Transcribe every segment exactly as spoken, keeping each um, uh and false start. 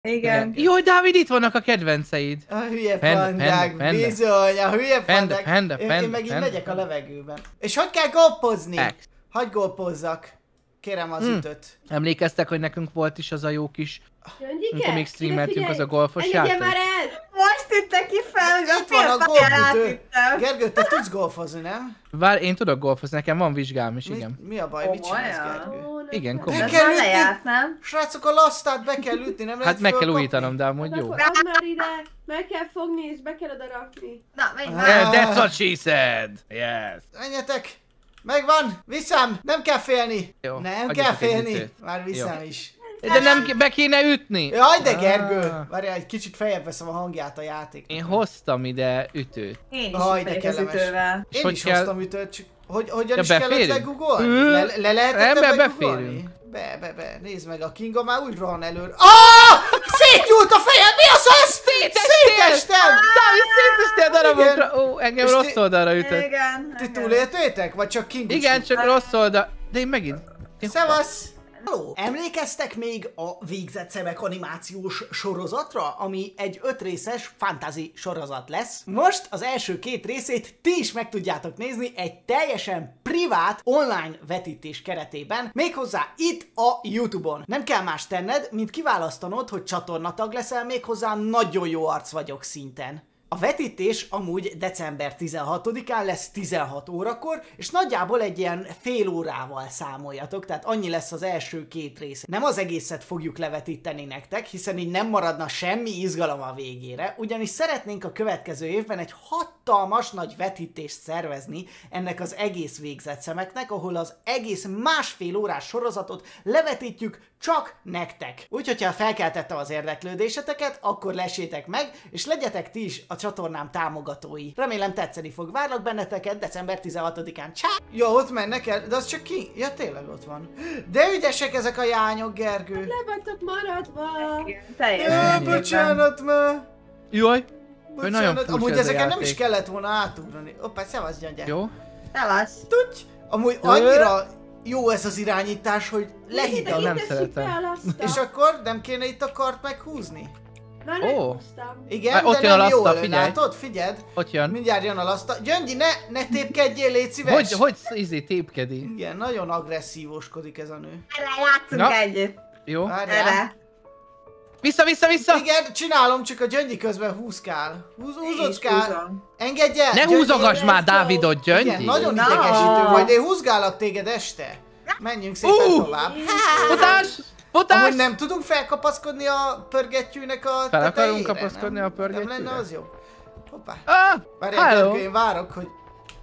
Igen. Jó, Dávid, itt vannak a kedvenceid. A hülye Panda, pandák, panda, panda. bizony, a hülye Panda, pandák. panda, Én, panda, én meg így panda. megyek a levegőben. És hogy kell golpozni? Ex. Hagyj golpozzak. Kérem az Hmm. ütött. Emlékeztek, hogy nekünk volt is az a jó kis, Gyöngyike, amikor még streameltünk, az a golfos Engedje játék? már el! Most tűntek ki fel, hogy a Itt van a félpályán golpütő. átüttem. Gergő, te tudsz golfozni, nem? Vár, én tudok golfozni, nekem van vizsgám is, Mi, igen. mi a baj, mit csinálsz, Komolyan? Gergő? Ó, nem Igen, tudom. komolyan. Ez kell már ütni. lejárt, nem? Srácok, a lasztát be kell ütni, nem lehet Hát meg kell fölkapni? újítanom, de amúgy Hát jó. akkor add már ide, meg kell fogni és be kell oda rakni. Na, menj Ah. már. Yeah, that's what she said! Yes! Menjetek! Megvan! Viszem! Nem kell félni! Jó, Nem adjatok kell egy félni! ütőt. Már viszem Jó. is. De nem, ke- be kéne ütni! Jaj, de Gergő! Ah. Várjál, egy kicsit feljebb veszem a hangját a játék. Én hoztam ide ütőt. Én is Aj, itt de vagyok az kellemes. ütővel. És Én hogy is kell- hoztam ütőt, csak hogy, hogyan Ja, is kellett beférünk? legugolni? Ö, Le, le lehetett ember, begugolni? beférünk. Be, be, be, nézd meg, a Kinga már úgy rohan előre. Ah! Szétnyúlt a fejem! Mi az az? Szétestem! Dávid, szétestél darabokra! Ó, engem És rossz ti- oldalra ütött. Igen. Ti igen. túléltétek? Vagy csak Kinga? Igen, csak rossz oldal. De én megint. Én- Szevasz! Halló! Emlékeztek még a Végzett Szemek animációs sorozatra, ami egy ötrészes fantasy sorozat lesz? Most az első két részét ti is meg tudjátok nézni egy teljesen privát online vetítés keretében, méghozzá itt a YouTube-on. Nem kell más tenned, mint kiválasztanod, hogy csatornatag leszel, méghozzá nagyon jó arc vagyok szinten. A vetítés amúgy december tizenhatodikán lesz tizenhat órakor, és nagyjából egy ilyen fél órával számoljatok, tehát annyi lesz az első két rész. Nem az egészet fogjuk levetíteni nektek, hiszen így nem maradna semmi izgalom a végére, ugyanis szeretnénk a következő évben egy hatalmas nagy vetítést szervezni ennek az egész Végzett Szemeknek, ahol az egész másfél órás sorozatot levetítjük csak nektek. Úgyhogy ha felkeltette az érdeklődéseteket, akkor lessétek meg, és legyetek ti is a csatornám támogatói. Remélem tetszeni fog. Várlak benneteket december tizenhatodikán. Csá! Jó, ott mennek el, de az csak ki? Ja, tényleg ott van. De ügyesek ezek a jányok, Gergő. Le vagytok maradva. Igen, Jö, teljesen. bocsánat, ma. Jaj! Hogy nagyon Bocsánat, furcsa amúgy ez a ezeken nem is játék. kellett volna átugrani. Hoppá, szevasz, gyöngyek. Jó? Szevasz. Tudj! Amúgy annyira jó ez az irányítás, hogy lehidal. nem Ide szeretem. szüppe a lasztal. És akkor nem kéne itt a kart meghúzni? Már Ó. meghúztam. Igen, Már ott de jön a nem lasztal, jól, figyelj. látod? Figyeld. Ott jön. Mindjárt jön a lasztal. Gyöngyi, ne, ne tépkedjél, légy szíves. Hogy, hogy izé tépkedi? Igen, nagyon agresszívoskodik ez a nő. Erre játszunk Na. együtt. Jó? Várjál. Erre. Vissza, vissza, vissza! Igen, csinálom, csak a Gyöngyi közben húzkál. Húz, Én is húzockál. húzom. Engedj el! Ne Gyöngyi. húzogass már Dávidot, Igen, Gyöngyi! nagyon Na. idegesítő, majd én húzgálok téged este. Menjünk szépen Uh. tovább. Futás! Futás! Amúgy nem tudunk felkapaszkodni a pörgettyűnek a Fel tetejére, akarunk kapaszkodni nem? a pörgettyűre? Nem lenne az jobb? Hoppá. Ah! Várjál, Hello! Gergő, én várok, hogy...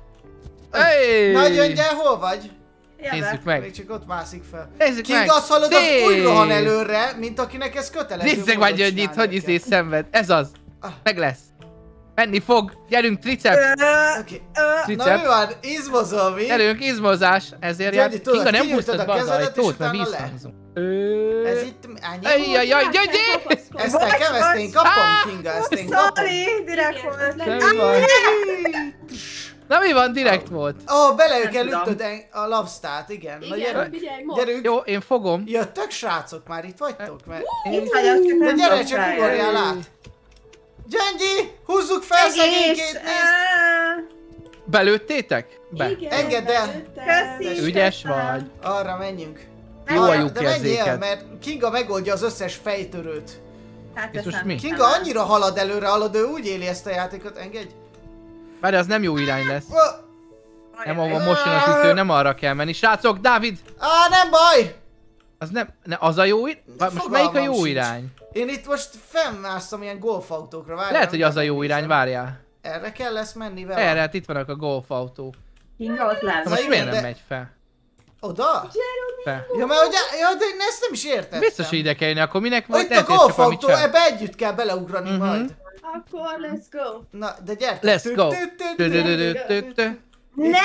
Hey! Na, Gyöngyel, hol vagy? Nézzük Jövök. meg! Még csak ott mászik fel. Nézzük Kinga, meg! azt hallod, az Szép! úgy rohan előre, mint akinek ez kötelező. Nézzük módon már Gyöngyit, csinálnia hogy izé kell. szenved. Ez az! Ah. Meg lesz! Menni fog! Gyerünk, triceps! Ö, Oké. ö, Na Triceps! mi van? Izmozol mi? Gyerünk, izmozás! Ezért Gyöngy, jár... tudod, Kinga, nem kinyújtod húztad a be az kezedet, és ajtót, mert utána le. visszahangzunk. Ö... Ez itt... Ennyi Ej, volt? jaj, jaj, Rá kell Gyöngyi! kapaszkodni. Ezt nekem, ezt én kapom, Ah! Kinga, ezt én kapom. Sorry, direkt Igen, volt. ez Nem van. Na mi van? Direkt volt. Ó, oh, bele Nem kell tudom. ütnöd en- a lapsztát, igen. Na Igen, gyerünk. figyelj, most. Gyerünk. Jó, én fogom. Jöttök, srácok, már itt vagytok? Mert... Itt vagyok, csak De nem gyere, tudok csak feljönni. ugorjál át. Gyöngyi, húzzuk fel szegénykét, nézd! Ö, Belőttétek? Be. Igen, Engedd el. belőttem. Köszi. Ügyes Köszönöm. vagy. Arra menjünk. Jó a Arra, lyuk de menjél, érzéked. mert Kinga megoldja az összes fejtörőt. Hát Ez ez most nem mi? hiszem Kinga el. annyira halad előre, halad, ő úgy éli ezt a játékot, engedj. Várj, az nem jó irány lesz. Ó, Nem, ahol most jön az ütő, nem arra kell menni. Srácok, Dávid! Á, nem baj! Az nem, ne, az a jó irány? Most Fogalmam melyik a jó sincs. irány? Én itt most fennmásztam ilyen golfautókra, várjál. Lehet, hogy az a jó megnézem. irány, várjál. Erre kell lesz menni vele? Erre, hát itt vannak a golfautók. Kinga ott lesz. Na most igen, miért nem de- megy fel? Oda? fel? Ja, mert hogy, ja, de én ezt nem is értettem. Biztos, hogy ide kell jönni, akkor minek volt Itt a ezért csak valamit golfautó, sem. ebbe együtt kell beleugrani Mhm. majd. Akkor let's go. Na, de gyertek. Let's go. Tü- tü- tü- tü- Tü-tü-tü-tü-tü. Ne!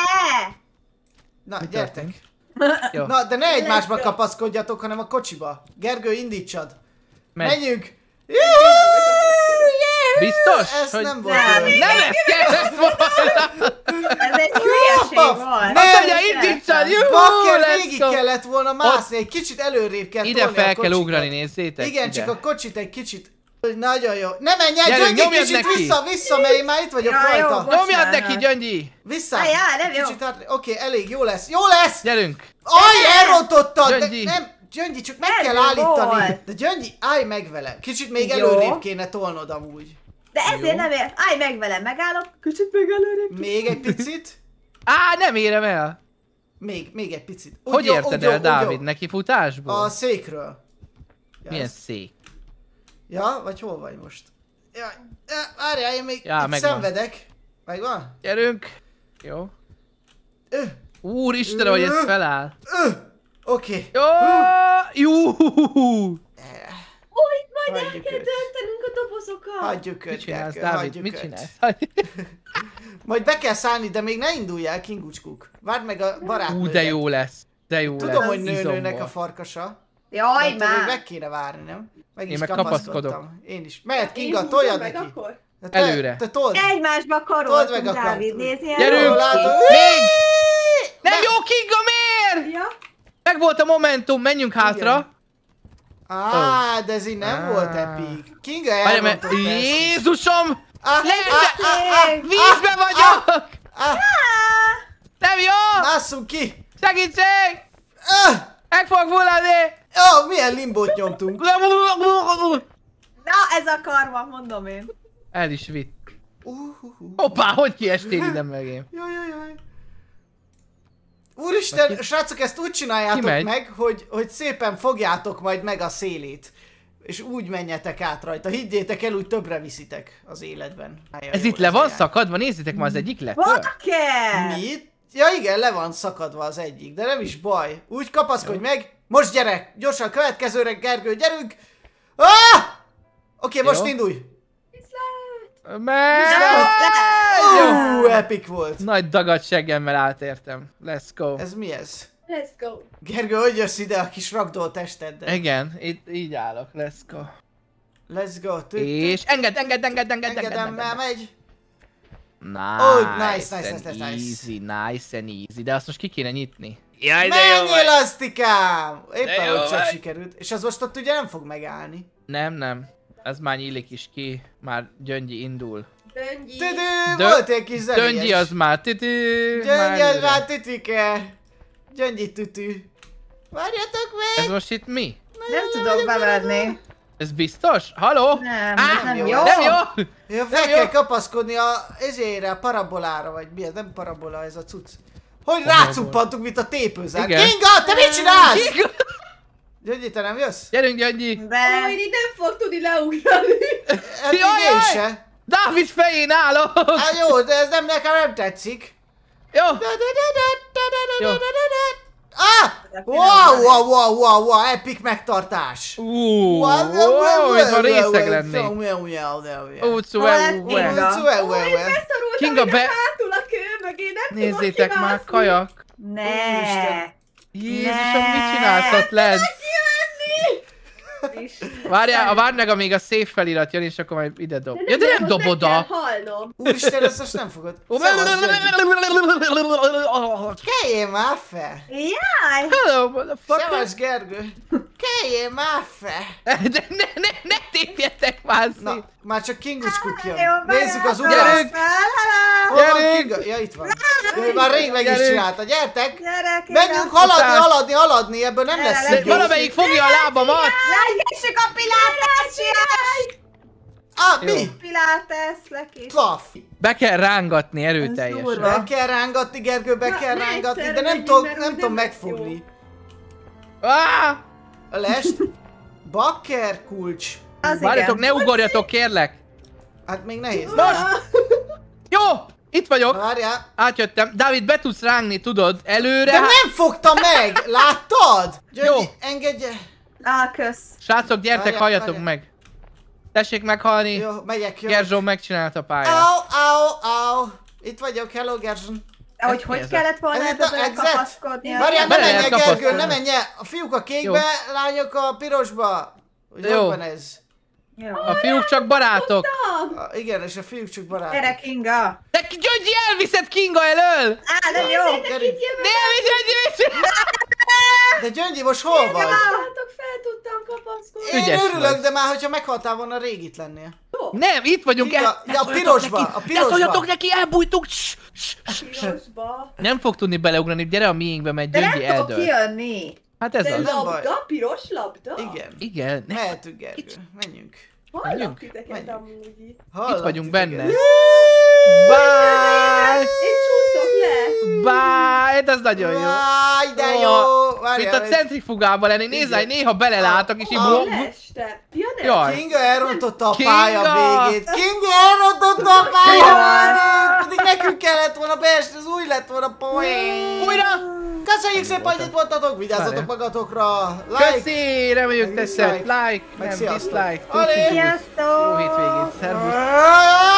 Na, Mi gyertek. Jó, Na, de ne egymásba Let's go. kapaszkodjatok, hanem a kocsiba. Gergő, indítsad. megy. Menjünk. Juhú, juhú. Biztos? Ez hogy nem volt Nem. olyan. Nem ezt kellett volna! Ez egy hülyeség volt. Nem, Azt mondja, indítsad, jó, Bakker, let's végig go. kellett volna mászni, egy kicsit előrébb kell Ide tolni fel a kell kocsikat. ugrani, nézzétek. Igen, ide. csak a kocsit egy kicsit... Nagyon jó. Ne menj el, Gyerünk, Gyöngyi, nyomjad kicsit neki. vissza, vissza, mert én már itt vagyok Ja, jó, rajta. bocs. Nyomjad Bocsánat. neki, Gyöngyi! Vissza. Á, já, nem jó. Kicsit át... Oké, elég, jó lesz. Jó lesz! Gyerünk! Aj, elrontottad! De Gyöngyi. nem, Gyöngyi, csak meg Erről kell állítani. volt. De Gyöngyi, állj meg vele. Kicsit még Jó. előrébb kéne tolnod amúgy. De ezért Jó. nem ér. Állj meg velem, megállok. Kicsit meg előrébb. Még egy picit. Á, nem érem el! Még, még egy picit. Úgy Hogy jó, érted úgy jó, el, úgy Dávid? jó. Neki futásból? A székről. Ja, Milyen ez- szék? Ja, vagy hol vagy most? Jaj, ja, várjál, én még Já, itt megvan. szenvedek. Megvan? Gyerünk! Jó. Ö, Úristen, hogy ez feláll. ö, oké. Jó! Jú! Ó, itt majd el Hagyjuk kell őt. döntenünk a dobozokat. Hagyjuk Mit őt, csinálsz, Gergő, Dávid? hagyjuk Mit őt. csinálsz? Majd be kell szállni, de még ne indulj el, kingucskuk. Várd meg a barátnődet. Ú, de jó lesz. De jó lesz. Tudom, hogy nőnőnek izomból. a farkasa. Jaj, De attól még meg már. kéne várni, nem? Meg Én is meg kapaszkodtam. kapaszkodok. Én is. Mehet Én Kinga, húzzam toljad meg neki. akkor? De te- Előre. Te told. Egymásba Told meg karoltunk, a Dávid, kart. nézd ilyen. Gyerünk! Jól Róki. látod. Még! Nem jó, Kinga, miért? Ja. Meg volt a momentum, menjünk hátra. Á, de ez így nem Á. volt epik. Kinga Várj, mert... elrontott ezt. Jézusom! Ah, Leüsse! ah, ah, ah, Vízbe ah, vagyok! ah, Nem jó! Másszunk ki! Segítség! Ah, Meg fog fulladni! Ó, milyen limbót nyomtunk. Na, ez a karma, mondom én. El is vitt. Uh, uh, uh. Hoppá, hogy kiestél ide megém? Jaj, jaj, jaj. Úristen, Ki- srácok, ezt úgy csináljátok Ki megy? meg, hogy, hogy szépen fogjátok majd meg a szélét. És úgy menjetek át rajta. Higgyétek el, úgy többre viszitek az életben. Nagyon Ez jó itt le van játék. szakadva, nézzétek már az egyik lett. Bakker! Mit? Ja igen, le van szakadva az egyik, de nem is baj. Úgy kapaszkodj meg. Most gyere! Gyorsan, következőre, Gergő, gyerünk! Ah! Oké, Jó. most indulj! Meg! Jó. Ú, epic volt. Nagy dagadt seggemmel átértem. Let's go. Ez mi ez? Let's go. Gergő, hogy jössz ide a kis ragdoll testeddel? Igen, itt így állok. Let's go. Let's go. Tü- És enged, enged, enged, enged, enged, Engedem, enged. már megy. Nice, Oh, nice, nice, and nice, nice. easy, nice and easy. De azt most ki kéne nyitni. Jaj, de jó Menjél, vagy. asztikám! Éppen, jó hogy csak vagy. sikerült. És az most ott ugye nem fog megállni. Nem, nem. Ez már nyílik is ki. Már Gyöngyi indul. Döngyi. Tüdő, Dö- volt egy kis zenélyes. Gyöngyi az már tütü. Gyöngyi az előre. már tütüke. Gyöngyi tütü. Várjatok Ez meg! most itt mi? Nem tudok beverni. Ez biztos? Haló? Nem, Á, ez nem jó. jó. Nem jó? Ja, fel Nem kell jó. kapaszkodni a ezére, a parabolára, vagy mi ez? Nem parabola, ez a cucc. Hogy Parabola. rácuppantunk, mint a tépőzár. Igen. Kinga, te mit csinálsz? Gyöngyi, te nem jössz? Gyerünk, Gyöngyi! De... Ó, én így nem fog tudni leugrani. Hát így Jaj, én jaj. se. Dávid fején állok! Hát jó, de ez nem nekem nem tetszik. Jó! Jó. Ah! Wow, wow, wow, wow, wow, epic megtartás. Uuuuh, Wow, wow, itt van részeg lennék. Ú, Úcú, Hol lett ú, Kinga? Ó, én beszorultam Kinga, ide be- hátul a kő mögé, nem Nézzétek tudok már, kimászni. kajak! Ne. Úristen. Jézusom, mit csinálsz ott lent? Várjál, a várj meg, amíg a save felirat jön, és akkor majd ide dob. Ja, de nem most dob meg oda! kell halnom. Úristen, ezt most nem fogod. Szevasz, Gyöngyi. Kelljél már fel! Jaj! Hello, motherfucker! Szevasz, Gergő! Kelljél már fel! De ne, ne, ne tépjetek már szét! Na, már csak Kingucskuk jön. Jó, Nézzük az barátom. ugrás. Gyerünk! Hol van Gyerünk! Kinga? Ja, itt van. Ő már rég meg is Gyerünk! csinálta. Gyertek! Gyerek, Menjünk haladni, Után. haladni, haladni, ebből nem Gyere, lesz gyere, szigor. Valamelyik fogja a lábamat! Legessük a pilates! Ah, Jó. mi? Pilates, lekés. Plaf. Be kell rángatni Ez erőteljesen. durva. Be kell rángatni, Gergő, be Na, kell ne rángatni, de egyszerre nem megyünk, tudom, mert nem úgy tudom nem lesz megfogni. Ah! A lest. Bakker kulcs. Az Várjatok, igen. ne ugorjatok, kérlek! Hát még nehéz. Most! Jó! Itt vagyok! Várjál. Átjöttem. Dávid, be tudsz rángni, tudod? Előre! De nem fogta meg! Láttad? Gyöngyi, Jó. engedje. Á, kösz. Srácok, gyertek, Várjál, halljatok várjál. meg! Tessék meghalni! Jó, megyek, jó. Gerzsó megcsinálta a pályát. Au, au, au. Itt vagyok, hello Gerzson. Ahogy mi hogy ez a- kellett volna Ez ebbe itt a exit? belekapaszkodni? Várjál, ne Bele menj lehet el, Gergő, kapaszkodni. ne menj el. A fiúk a kékbe, lányok a pirosba. Hogy Jó. hogy van ez? Jó. A fiúk csak barátok. A, igen, és a fiúk csak barátok. Gyere, Kinga! De Gyöngyi, elviszed Kinga elől! Á, nem jó. Gyerünk. Nem, Gyöngyi, Gyöngyi! De Gyöngyi, most hol vagy? Látok, fel tudtam kapaszkodni. Én Ügyes örülök, vagy. de már hogyha meghaltál volna, rég itt lennél. Nem, itt vagyunk. Kinga, el- ja, a szóljatok pirosba, neki, a ne pirosba. szóljatok neki, elbújtunk! Cs, cs, cs, cs. Pirosba. Nem fog tudni beleugrani, gyere a miénkbe, mert De nem Gyöngyi tudok eldől. kijönni. Hát ez De az. baj. labda, piros labda? Igen. Igen, ne- Mehetünk, Gergő. Menjünk. Hallak Menjünk? titeket Menjünk. amúgy itt. Hallak vagyunk titeket. benne. Bye! Én csúszok le. Bye! Ez nagyon jó. Áj, de Ó, jó! Várjál, Mint a egy- centrifugában lenni, nézd, Igen. hogy néha belelátok, és így... Ah. bo- Leeste. Ja, nem. Jaj. Kinga elrontotta a Kinga! pálya végét. Kinga elrontotta a pálya végét! Pedig nekünk kellett volna beesni, az új lett volna poén. Újra! Köszönjük szépen, hogy itt voltatok, vigyázzatok Várjál. magatokra. Like! Köszi! Reméljük Meg tetszett. dislike. Like, Meg nem sziasztok. dislike. Alé! Tuti, Sziasztok! jó hétvégét. Szervusz! Ah!